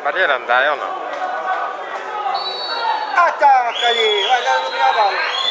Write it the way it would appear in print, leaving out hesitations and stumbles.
Barriera andai o no? Attacca lì, vai dalla prima palla.